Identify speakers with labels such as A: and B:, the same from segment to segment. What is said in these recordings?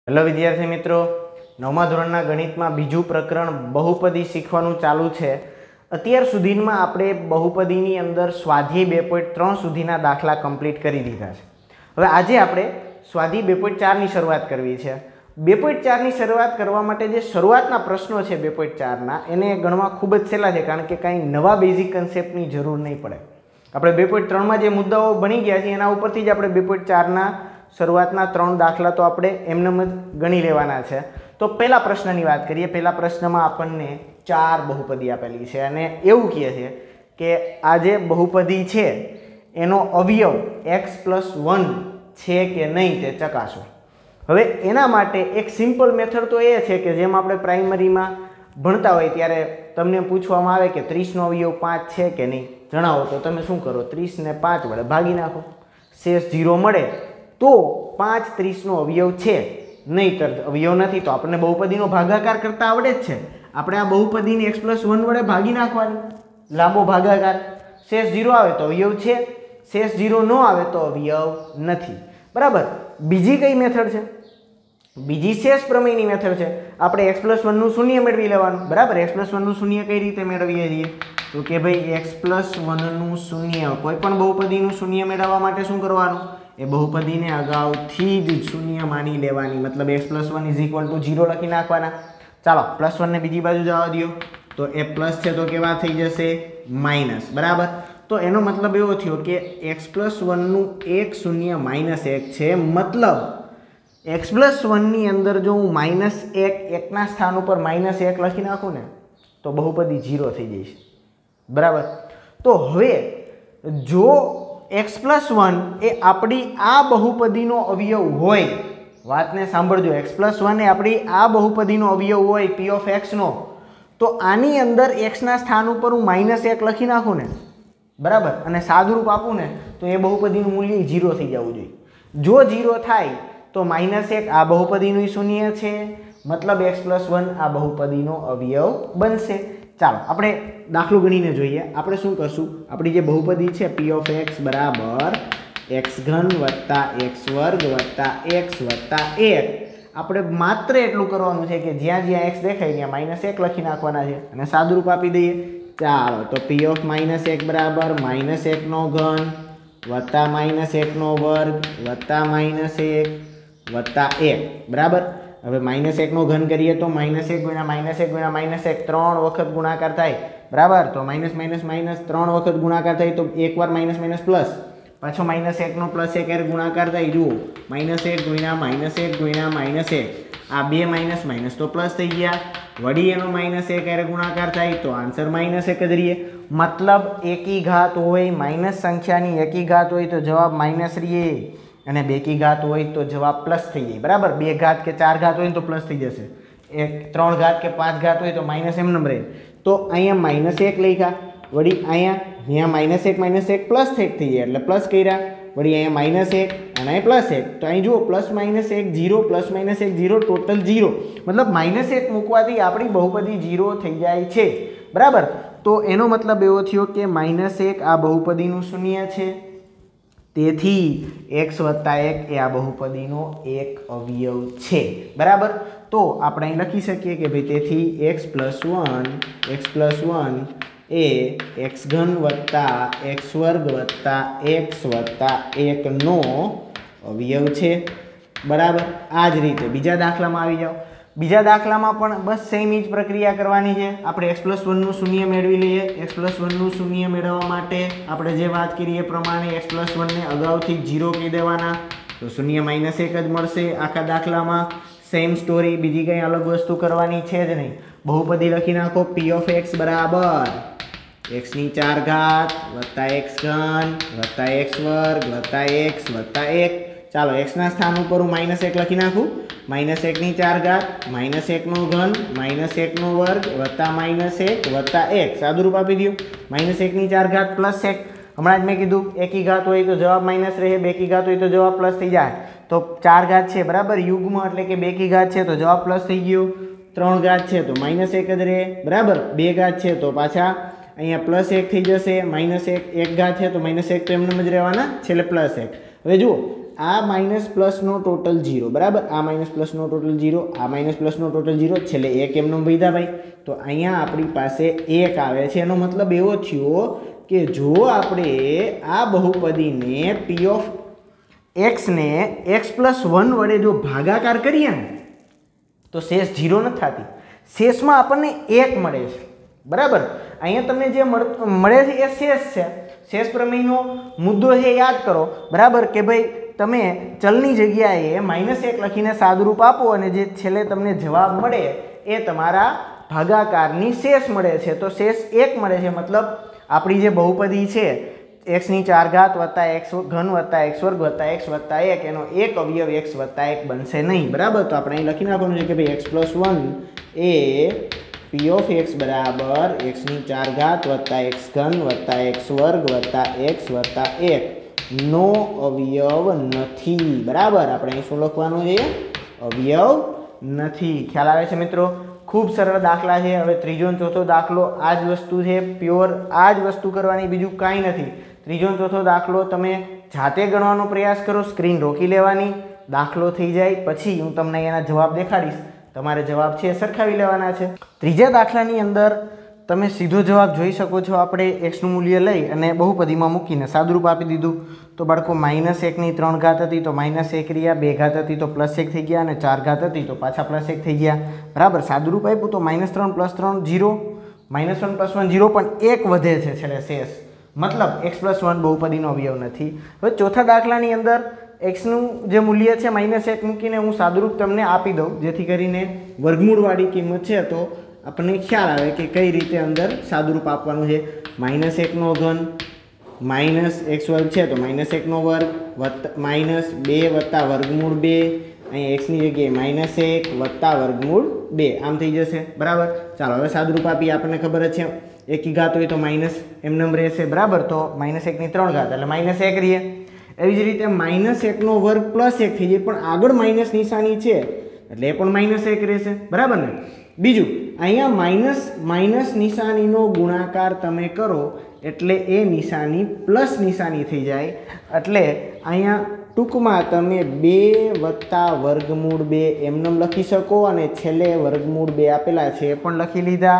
A: Hello विद्यार्थी मित्रों, नवमा धोरणना गणितमां बीजું प्रकरण बहुपदी શીખવાનું ચાલુ છે। અત્યાર સુધીમાં આપણે બહુપદીની અંદર સ્વાધ્યાય 2.3 સુધીના દાખલા કમ્પ્લીટ કરી દીધા છે। હવે આજે આપણે સ્વાધ્યાય 2.4 ની શરૂઆત કરવી છે। 2.4 ની શરૂઆત કરવા માટે જે શરૂઆતના પ્રશ્નો છે 2.4 ના એને ગણવા ખૂબ જ સહેલા છે, કારણ કે કાંઈ નવા બેઝિક કન્સેપ્ટની જરૂર નહીં પડે। આપણે 2.3 માં જે મુદ્દાઓ ભણી ગયા છે એના ઉપરથી જ આપણે 2.4 ના શરૂઆતના 3 દાખલા તો આપણે એમનેમ જ ગણી લેવાના છે। તો પહેલા પ્રશ્નની વાત કરીએ। પહેલા પ્રશ્નમાં આપણને 4 બહુપદી આપેલી છે અને એવું કહે છે કે આ જે બહુપદી છે એનો અવયવ x+1 છે કે નહીં તે ચકાસો। હવે એના માટે એક સિમ્પલ મેથડ તો એ છે કે જેમ આપણે પ્રાઇમરીમાં ભણતા હોય ત્યારે તમને પૂછવામાં આવે કે 30 નો અવયવ 5 છે કે નહીં જણાવો, તો તમે શું કરો? 30 ને 5 વડે ભાગી નાખો, શેષ 0 મળે તો 5 30 નો અવયવ છે, નહીંતર અવયવ નથી તો આપણને બહુપદીનો ભાગાકાર કરતા આવડે જ છે। આપણે આ બહુપદીને x+1 વડે ભાગી નાખવાની, લાંબો ભાગાકાર, શેષ 0 આવે તો અવયવ છે, શેષ 0 ન આવે તો અવયવ નથી, બરાબર। બીજી કઈ મેથડ છે? બીજી શેષ પ્રમેયની મેથડ છે। આપણે x+1 નું શૂન્ય મેળવી લેવાનું, બરાબર। x+1 નું શૂન્ય કઈ રીતે મેળવીએ છીએ? તો કે ભાઈ x+1 નું શૂન્ય, કોઈ પણ બહુપદીનું શૂન્ય મેળવવા માટે શું કરવાનું? એ બહુપદીને અગાઉથી જ શૂન્ય માની લેવાની, મતલબ x+1 = 0 લખી નાખવાના। ચાલો +1 ને બીજી બાજુ જવા દો, તો એ પ્લસ છે તો કેવા થઈ જશે? માઇનસ, બરાબર। તો એનો મતલબ એવો થયો કે x+1 નું 1 0 -1 છે, મતલબ x+1 ની અંદર જો હું -1 ના સ્થાન ઉપર -1 લખી નાખું ને તો બહુપદી 0 થઈ જશે, બરાબર। તો હવે જો x+1 એ આપણી આ બહુપદીનો અવયવ હોય, વાતને સાંભળજો, x+1 એ આપણી આ બહુપદીનો અવયવ હોય p(x) નો, તો આની અંદર x ના સ્થાન ઉપર હું -1 લખી નાખું ને, બરાબર, અને સાદુરૂપ આપું ને તો એ બહુપદીનું મૂલ્ય 0 થઈ જવું જોઈએ। જો 0 થાય તો -1 આ બહુપદીનું શૂન્ય છે, મતલબ x+1 આ બહુપદીનો અવયવ બનશે। ચાલો આપણે દાખલો ગણીને જોઈએ। આપણે શું કરશું? આપણી જે બહુપદી છે p(x) = x3 + x2 + x + 1, આપણે માત્ર એટલું કરવાનું છે કે જ્યાં જ્યાં x દેખાય ત્યાં -1 લખી નાખવાના છે અને સાદુરૂપ આપી દઈએ। ચાલો તો p(-1) = -1 નો ઘન + -1 નો વર્ગ + -1 બરાબર। હવે -1 નો ઘન કરીએ તો -1 × -1 × -1 3 વખત ગુણાકાર થાય, બરાબર। તો માઇનસ માઇનસ માઇનસ 3 વખત ગુણાકાર થાય તો એકવાર માઇનસ માઇનસ પ્લસ, પાછો -1 નો પ્લસ એક હારે ગુણાકાર થાય, જુઓ -1 × -1 × -1, આ બે માઇનસ માઇનસ તો પ્લસ થઈ ગયા, વળી એનો -1 હારે ગુણાકાર થાય તો આન્સર -1 જ રહીએ। મતલબ એકી ઘાત હોય, માઇનસ સંખ્યાની એકી ઘાત હોય તો જવાબ માઇનસ રહીએ, અને બેકી ઘાત હોય તો જવાબ પ્લસ થઈ જાય, બરાબર। 2 ઘાત કે 4 ઘાત હોય તો પ્લસ થઈ જશે, 3 ઘાત કે 5 ઘાત હોય તો માઇનસ એમનેમ રહે। તો અહીંયા -1 લખ્યા, વળી અહીંયા -1 પ્લસ થઈ જાય એટલે પ્લસ કર્યા, વળી અહીંયા -1 અને અહીં +1, તો અહીં જુઓ +-1 0 +-1 0 ટોટલ 0, મતલબ -1 મૂકવાથી આપણી બહુપદી 0 થઈ જાય છે, બરાબર। તો એનો મતલબ એવો થયો કે -1 આ બહુપદીનું શૂન્ય છે, તેથી x + 1 એ આ બહુપદીનો એક અવયવ છે, બરાબર। તો આપણે અહીં લખી શકીએ કે ભાઈ તેથી x+1 એ x3 + x2 + x + 1 નો અવયવ છે, બરાબર। આ જ રીતે બીજા દાખલામાં આવી જાઓ। બીજા દાખલામાં પણ બસ સેમ જ પ્રક્રિયા કરવાની છે। આપણે x+1 નું શૂન્ય મેળવી લઈએ। x+1 નું શૂન્ય મેળવવા માટે આપણે જે વાત કરી એ પ્રમાણે x+1 ને અગાઉથી 0 કહી દેવાના, તો શૂન્ય -1 જ મળશે આખા દાખલામાં। સેમ સ્ટોરી, બીજી કંઈ અલગ વસ્તુ કરવાની છે જ નહીં। બહુપદી લખી નાખો p(x) = x4 + x3 + x2 + x + 1, ચાલો x ના સ્થાન ઉપર હું -1 લખી નાખું, -1/4 -1 નો ઘન -1 નો વર્ગ + -1 સાદુરૂપ આપી દઉં, -1/4 + 1, હમણાં જ મેં કીધું એકી ઘાત હોય તો જવાબ માઇનસ રહે, બેકી ઘાત હોય તો જવાબ પ્લસ થઈ જાય। તો 4 ઘાત છે, બરાબર, યુગ્મ એટલે કે બેકી ઘાત છે તો જવાબ પ્લસ થઈ ગયો, 3 ઘાત છે તો -1 જ રહે, બરાબર, 2 ઘાત છે તો પાછા અહીંયા +1 થઈ જશે, -1 1 ઘાત છે તો -1 તો એમને જ રહેવાના, છેલ્લે +1। હવે જુઓ આ માઇનસ પ્લસનો ટોટલ 0 બરાબર, આ માઇનસ પ્લસનો ટોટલ 0, આ માઇનસ પ્લસનો ટોટલ 0, છેલ્લે 1 એમનો વધ્યા ભાઈ. તો અહીંયા આપણી પાસે 1 આવે છે. એનો મતલબ એવો થયો કે જો આપણે આ બહુપદીને p ઓફ x ને x પ્લસ 1 વડે જો ભાગાકાર કરીએ ને તો શેષ 0 નથી થતી. શેષમાં આપણને 1 મળે છે બરાબર. અહીંયા તમને જે મળે છે એ શેષ છે. શેષ પ્રમેયનો મુદ્દો છે યાદ કરો બરાબર, કે ભાઈ તમે ચલની જગ્યાએ -1 લખીને સાદુરૂપ આપો અને જે છેલ્લે તમને જવાબ મળે એ તમારા ભાગાકારની શેષ મળે છે. તો શેષ 1 મળે છે. મતલબ આપણી જે બહુપદી છે x⁴ વત્તા x ઘન વત્તા x વર્ગ વત્તા x વત્તા 1 એનો એક અવયવ x વત્તા 1 બનશે નહીં બરાબર. તો આપણે અહીં લખી નાખવાનું છે કે ભાઈ x પ્લસ 1 એ p ઓફ x બરાબર x⁴ વત્તા x ઘન વત્તા x વર્ગ વત્તા x વત્તા 1 નો અવયવ નથી બરાબર. આપણે અહીં શું લખવાનું છે? અવયવ નથી. ખ્યાલ આવે છે મિત્રો? ખૂબ સરળ દાખલા છે. હવે ત્રીજો અને ચોથો દાખલો આ જ વસ્તુ છે, પ્યોર આ જ વસ્તુ કરવાની, બીજું કાંઈ નથી. ત્રીજો અને ચોથો દાખલો તમે જાતે ગણવાનો પ્રયાસ કરો, સ્ક્રીન રોકી લેવાની, દાખલો થઈ જાય પછી હું તમને એના જવાબ દેખાડીશ. તમારે જવાબ છે સરખાવી લેવાના છે. ત્રીજા દાખલાની અંદર તમે સીધો જવાબ જોઈ શકો છો. આપણે એક્સનું મૂલ્ય લઈ અને બહુપદીમાં મૂકીને સાદુરૂપ આપી દીધું. તો બાળકો -1ની 3 ઘાત હતી તો -1 રહ્યા, 2 ઘાત હતી તો +1 થઈ ગયા અને 4 ઘાત હતી તો પાછા +1 થઈ ગયા બરાબર. સાદુરૂપ આપ્યું તો -3 + 3 0, -1 + 1 0, પણ 1 વધે છે છેલ્લે શેષ. મતલબ x + 1 બહુપદીનો અવયવ નથી. હવે ચોથા દાખલાની અંદર એક્સનું જે મૂલ્ય છે -1 મૂકીને હું સાદુરૂપ તમને આપી દઉં જેથી કરીને વર્ગમૂળવાળી કિંમત છે તો આપણને ખ્યાલ આવે કે કઈ રીતે અંદર સાદુરૂપ આપવાનું છે. -1નો ઘન -x વર્ગ છે તો -1નો વર્ગ -2 વત્તા વર્ગમૂળ 2, અહીં એક્સની જગ્યાએ -1 વત્તા વર્ગમૂળ 2 આમ થઈ જશે બરાબર. ચાલો હવે સાદુરૂપ આપીએ. આપણને ખબર જ છે એકી ઘાત હોય તો માઇનસ એમનેમ રહેશે બરાબર. તો -1ની 3 ઘાત એટલે -1 રહીએ. એવી જ રીતે -1નો વર્ગ +1 થઈ જાય, પણ આગળ માઇનસ નિશાની છે એટલે એ પણ -1 રહેશે બરાબર ને. બીજું અહીંયા માઇનસ નિશાનીનો ગુણાકાર તમે કરો એટલે એ નિશાની પ્લસ નિશાની થઈ જાય. એટલે અહીંયા ટૂંકમાં તમે 2 વત્તા વર્ગમૂળ 2 એમનેમ લખી શકો અને છેલ્લે વર્ગમૂળ 2 આપેલા છે એ પણ લખી લીધા.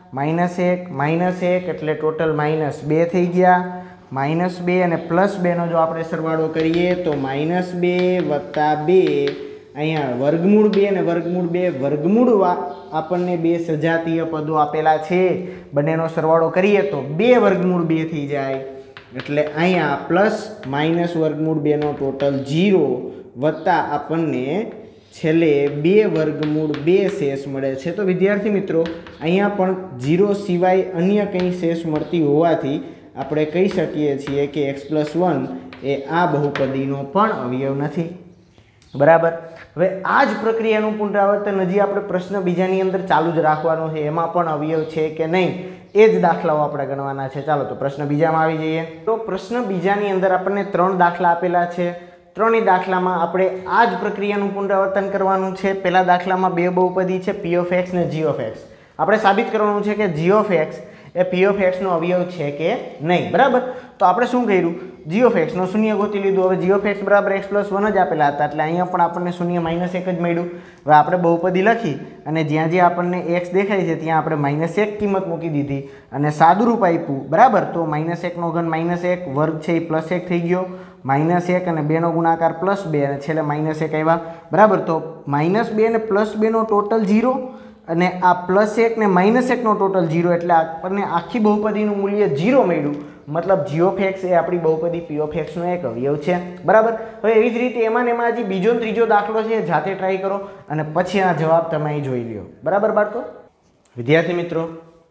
A: -1 એટલે ટોટલ -2 થઈ ગયા. -2 અને +2નો જો આપણે સરવાળો કરીએ તો -2 વત્તા 2, અહીંયા વર્ગમૂળ 2 અને વર્ગમૂળ 2 વર્ગમૂળ આપણને 2 સજાતીય પદો આપેલા છે, બંનેનો સરવાળો કરીએ તો 2 વર્ગમૂળ 2 થઈ જાય. એટલે અહીંયા પ્લસ માઇનસ વર્ગમૂળ 2નો ટોટલ 0 વત્તા આપણને છેલ્લે 2 વર્ગમૂળ 2 શેષ મળે છે. તો વિદ્યાર્થી મિત્રો અહીંયા પણ 0 સિવાય અન્ય કંઈ શેષ મળતી હોવાથી આપણે કહી શકીએ છીએ કે x + 1 એ આ બહુપદીનો પણ અવયવ નથી બરાબર. હવે આ જ પ્રક્રિયાનું પુનરાવર્તન હજી આપણે પ્રશ્ન બીજાની અંદર ચાલુ જ રાખવાનું છે. એમાં પણ અવયવ છે કે નહીં એ જ દાખલાઓ આપણે ગણવાના છે. ચાલો તો પ્રશ્ન બીજામાં આવી જઈએ. તો પ્રશ્ન બીજાની અંદર આપણને 3 દાખલા આપેલા છે. ત્રણેય દાખલામાં આપણે આ જ પ્રક્રિયાનું પુનરાવર્તન કરવાનું છે. પહેલા દાખલામાં 2 બહુપદી છે p ઓફ x ને g ઓફ x. આપણે સાબિત કરવાનું છે કે g ઓફ x એ p ઓફ x નો અવયવ છે કે નહીં બરાબર. તો આપણે શું કર્યું? g ઓફ x નો શૂન્ય ગોતી લીધું. હવે g ઓફ x બરાબર x + 1 જ આપેલા હતા એટલે અહીંયા પણ આપણને શૂન્ય -1 જ મળ્યું. હવે આપણે બહુપદી લખી અને જ્યાં જ્યાં આપણને x દેખાય છે ત્યાં આપણે -1 કિંમત મૂકી દીધી અને સાદુરૂપ આપ્યું બરાબર. તો -1નો ઘન -1 વર્ગ છે એ +1 થઈ ગયો, -1 અને 2નો ગુણાકાર +2 અને છેલ્લે -1 આવ્યા બરાબર. તો -2 અને +2નો ટોટલ 0 અને આ +1 ને -1નો ટોટલ 0 એટલે આપણને આખી બહુપદીનું મૂલ્ય 0 મળ્યું. મતલબ g ઓફ x એ આપણી બહુપદી p ઓફ x નો એક અવયવ છે બરાબર. હવે એવી જ રીતે એમાં ને એમાં હજી બીજો અને ત્રીજો દાખલો છે, જાતે ટ્રાય કરો અને પછી આ જવાબ તમે અહીં જોઈ લ્યો બરાબર બાળકો. વિદ્યાર્થી મિત્રો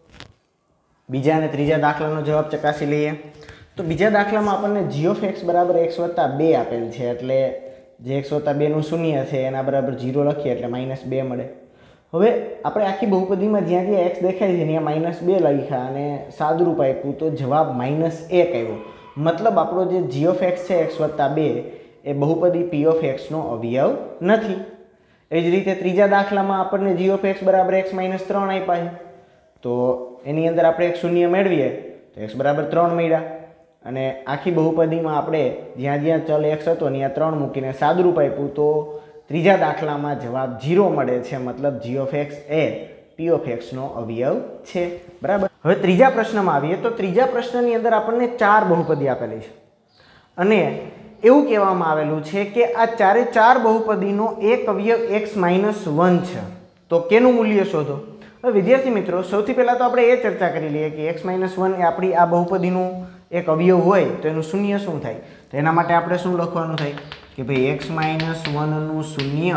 A: બીજા અને ત્રીજા દાખલાનો જવાબ ચકાસી લઈએ. તો બીજા દાખલામાં આપણને g ઓફ x બરાબર x વત્તા 2 આપેલ છે એટલે જે x વત્તા 2 નું શૂન્ય છે એના બરાબર 0 લખીએ એટલે -2 મળે. હવે આપણે આખી બહુપદીમાં જ્યાં જ્યાં x દેખાય છે ત્યાં -2 લખ્યા અને સાદુરૂપ આપ્યું તો જવાબ -1 આવ્યો. મતલબ આપણો જે g ઓફ x છે x વત્તા 2 એ બહુપદી p ઓફ x નો અવયવ નથી. એ જ રીતે ત્રીજા દાખલામાં આપણને g ઓફ x બરાબર x - 3 આપ્યા છે તો એની અંદર આપણે એક શૂન્ય મેળવીએ તો x બરાબર 3 મળ્યા. અને આખી બહુપદીમાં આપણે જ્યાં જ્યાં ચલ x હતો ત્યાં 3 મૂકીને સાદુરૂપ આપ્યું તો ત્રીજા દાખલામાં જવાબ 0 મળે છે, મતલબ g ઓફ x એ p ઓફ x નો અવયવ છે, બરાબર। હવે ત્રીજા પ્રશ્નમાં આવીએ તો ત્રીજા પ્રશ્નની અંદર આપણને 4 બહુપદી આપેલી છે અને એવું કહેવામાં આવેલું છે કે આ ચારે ચાર બહુપદીનો એક અવયવ x-1 છે, તો કેનું મૂલ્ય શોધો। હવે વિદ્યાર્થી મિત્રો, સૌથી પહેલાં તો આપણે એ ચર્ચા કરી લઈએ કે x-1 એ આપણી આ બહુપદીનું એક અવયવ હોય તો એનું શૂન્ય શું થાય। તો એના માટે આપણે શું લખવાનું થાય કે ભાઈ x-1 નું શૂન્ય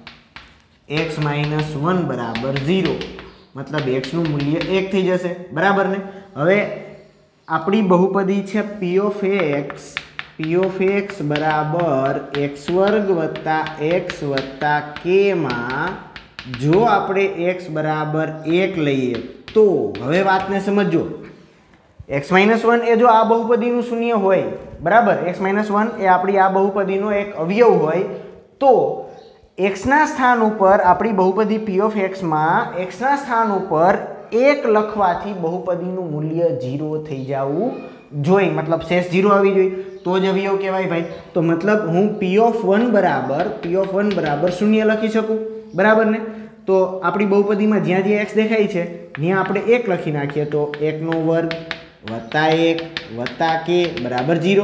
A: x-1 બરાબર 0, મતલબ x નું મૂલ્ય 1 થઈ જશે, બરાબર ને। હવે આપણી બહુપદી છે p ઓફ x બરાબર x વર્ગ વત્તા x વત્તા k માં જો આપણે x બરાબર 1 લઈએ તો હવે વાતને સમજો। x-1 એ જો આ બહુપદીનું શૂન્ય હોય, બરાબર, x-1 એ આપણી આ બહુપદીનો એક અવયવ હોય તો x ના સ્થાન ઉપર આપણી બહુપદી p ઓફ x માં x ના સ્થાન ઉપર 1 લખવાથી બહુપદીનું મૂલ્ય 0 થઈ જવું જોઈએ, મતલબ શેષ 0 આવી જોઈએ તો જ અવયવ કહેવાય ભાઈ। તો મતલબ હું p ઓફ 1 બરાબર 0 લખી શકું, બરાબર ને। તો આપણી બહુપદીમાં જ્યાં જ્યાં x દેખાય છે ત્યાં આપણે 1 લખી નાખીએ તો 1 નો વર્ગ વત્તા 1 વત્તા k બરાબર 0।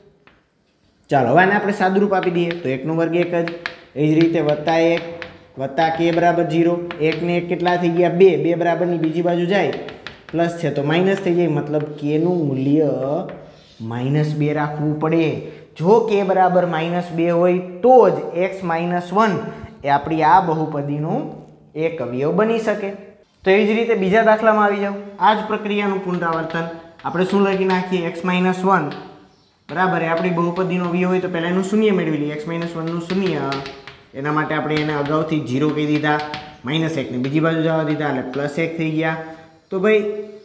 A: ચાલો હવે આને આપણે સાદુરૂપ આપી દઈએ તો 1 નો વર્ગ 1 જ, એ જ રીતે વત્તા 1 વત્તા k બરાબર 0, 1 ને 1 કેટલા થઈ ગયા 2, 2 બરાબરની બીજી બાજુ જાય પ્લસ છે તો માઇનસ થઈ જાય, મતલબ k નું મૂલ્ય -2 રાખવું પડે। જો k બરાબર -2 હોય તો જ x-1 એ આપણી આ બહુપદીનું એક અવયવ બની શકે। તો એવી જ રીતે બીજા દાખલામાં આવી જાવ, આ જ પ્રક્રિયાનું પુનરાવર્તન આપણે શું લખી નાખીએ x-1 બરાબર એ આપણી બહુપદીનો અવયવ હોય તો પહેલા એનું શૂન્ય મેળવી લઈએ, x-1 નું શૂન્ય, એના માટે આપણે એને અગાઉથી 0 કહી દીધા, -1 ને બીજી બાજુ જવા દીધા એટલે +1 થઈ ગયા। તો ભાઈ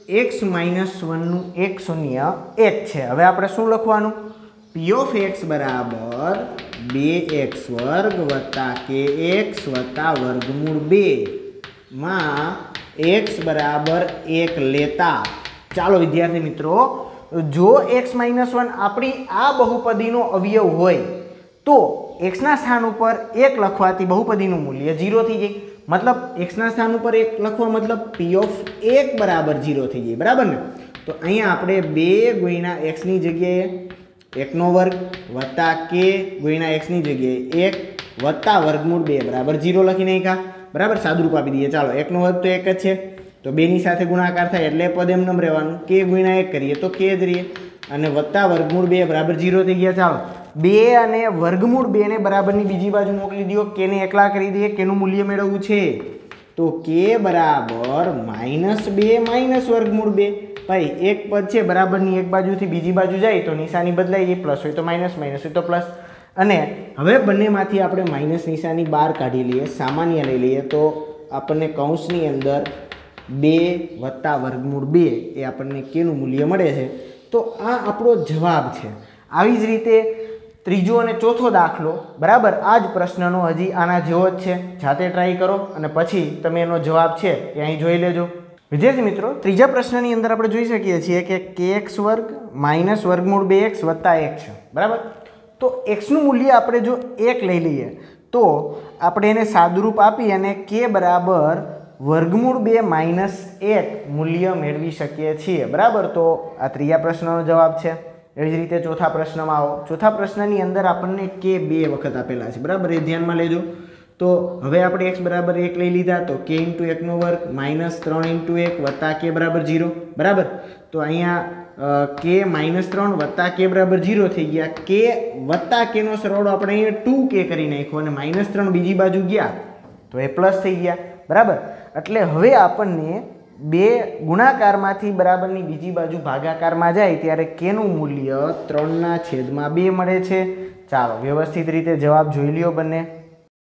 A: x-1 નું એક શૂન્ય 1 છે। હવે આપણે શું લખવાનું, p ઓફ x બરાબર 2x વર્ગ વત્તા kx વત્તા વર્ગમૂળ 2 માં x બરાબર 1 લેતા, ચાલો વિદ્યાર્થી મિત્રો, જો x-1 આપણી આ બહુપદીનો અવયવ હોય તો x ના સ્થાન ઉપર 1 લખવાથી બહુપદીનું મૂલ્ય 0 થઈ જાય, મતલબ x ના સ્થાન ઉપર 1 લખવા મતલબ p ઓફ 1 બરાબર 0 થઈ જાય, બરાબર ને। તો અહીંયા આપણે 2 ગુણ્યા x ની જગ્યાએ 1 નો વર્ગ વત્તા k ગુણ્યા x ની જગ્યાએ 1 વત્તા વર્ગમૂળ 2 બરાબર 0 લખી નાખ્યા, બરાબર। સાદુરૂપ આપી દઈએ, ચાલો 1 નો વર્ગ તો 1 જ છે તો 2 ની સાથે ગુણાકાર થાય એટલે પદ એમ રહેવાનું, k ગુણ્યા 1 કરીએ તો k જ રહીએ અને વત્તા વર્ગમૂળ 2 બરાબર 0 થઈ ગયા। ચાલો 2 અને વર્ગમૂળ 2 ને બરાબરની બીજી બાજુ મોકલી દો, k ને એકલા કરી દઈએ, k નું મૂલ્ય મેળવવું છે તો k બરાબર -2 વર્ગમૂળ 2, ભાઈ એક પદ છે બરાબરની એક બાજુથી બીજી બાજુ જાય તો નિશાની બદલાઈ જાય, પ્લસ હોય તો માઇનસ, માઇનસ હોય તો પ્લસ, અને હવે બંનેમાંથી આપણે માઇનસ નિશાની બહાર કાઢી લઈએ, સામાન્ય લઈ લઈએ તો આપણને કૌંસની અંદર 2 વત્તા વર્ગમૂળ 2 એ આપણને k નું મૂલ્ય મળે છે। તો આ આપણો જવાબ છે। આવી જ રીતે ત્રીજો અને ચોથો દાખલો, બરાબર, આ જ પ્રશ્નનો હજી આના જેવો જ છે, જાતે ટ્રાય કરો અને પછી તમે એનો જવાબ છે એ અહીં જોઈ લેજો। વિદ્યાર્થી મિત્રો, ત્રીજા પ્રશ્નની અંદર આપણે જોઈ શકીએ છીએ કે kx વર્ગ માઇનસ વર્ગમૂળ 2x વત્તા 1 છે, બરાબર। તો x નું મૂલ્ય આપણે જો 1 લઈ લઈએ તો આપણે એને સાદુરૂપ આપી અને k બરાબર વર્ગમૂળ 2 માઇનસ 1 મૂલ્ય મેળવી શકીએ છીએ, બરાબર। તો આ ત્રીજા પ્રશ્નનો જવાબ છે। એવી જ રીતે ચોથા પ્રશ્નમાં આવો, ચોથા પ્રશ્નની અંદર આપણને k 2 વખત આપેલા છે, બરાબર, એ ધ્યાનમાં લેજો। તો હવે આપણે x બરાબર 1 લઈ લીધા તો k × 1 નો વર્ગ માઇનસ 3 × 1 વત્તા k બરાબર 0, બરાબર। તો અહીંયા k -3 વત્તા k બરાબર 0 થઈ ગયા, k વત્તા k નો સરવાળો આપણે અહીંયા 2k કરી નાખ્યો અને -3 બીજી બાજુ ગયા તો એ પ્લસ થઈ ગયા, બરાબર। એટલે હવે આપણને 2 ગુણાકારમાંથી બરાબરની બીજી બાજુ ભાગાકારમાં જાય ત્યારે k નું મૂલ્ય 3/2 મળે છે। ચાલો વ્યવસ્થિત રીતે જવાબ જોઈ લ્યો બંને।